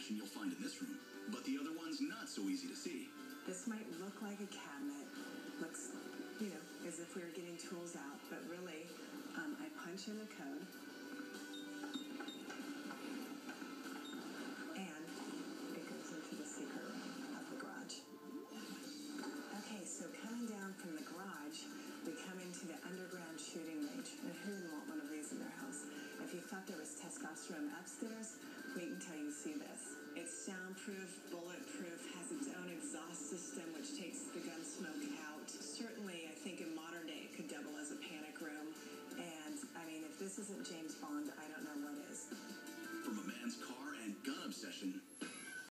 fashion you'll find in this room, but the other one's not so easy to see. This might look like a cabinet. Looks, you know, as if we were getting tools out, but really, I punch in the code, and it goes into the secret room of the garage. Okay, so coming down from the garage, we come into the underground shooting range. And who wouldn't want one of these in their house? If you thought there was testosterone upstairs, wait until you see this. It's soundproof,